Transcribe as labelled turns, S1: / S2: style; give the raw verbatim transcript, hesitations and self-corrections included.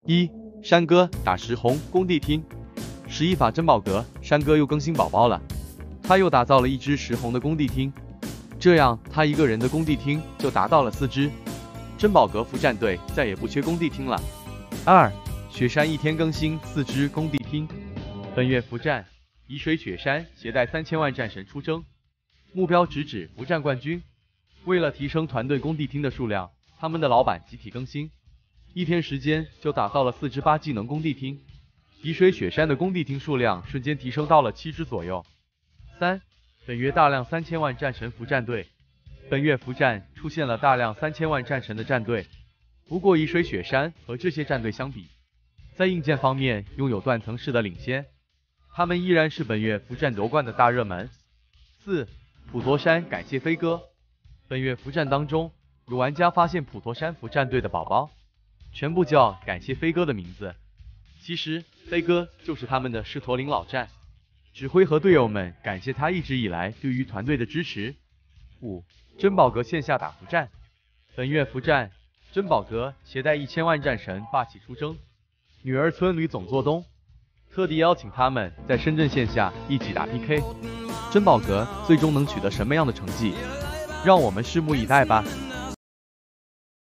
S1: 一、山哥打石红工地厅。十一法珍宝阁，山哥又更新宝宝了，他又打造了一只石红的工地厅，这样他一个人的工地厅就达到了四只。珍宝阁副战队再也不缺工地厅了。二、雪山一天更新四只工地厅。本月服战，沂水雪山携带三千万战神出征，目标直指服战冠军。为了提升团队工地厅的数量，他们的老板集体更新，一天时间就打造了四只八技能工地厅。沂水雪山的工地厅数量瞬间提升到了七只左右。三、本月大量三千万战神服战队。本月服战出现了大量三千万战神的战队，不过沂水雪山和这些战队相比，在硬件方面拥有断层式的领先，他们依然是本月服战夺冠的大热门。四、普陀山感谢飞哥。本月服战当中，有玩家发现普陀山服战队的宝宝全部叫感谢飞哥的名字，其实飞哥就是他们的狮驼岭老战，指挥和队友们感谢他一直以来对于团队的支持。五、珍宝阁线下打服战。本月服战，珍宝阁携带一千万战神霸气出征，女儿村吕总做东，特地邀请他们在深圳线下一起打 P K。珍宝阁最终能取得什么样的成绩，让我们拭目以待吧。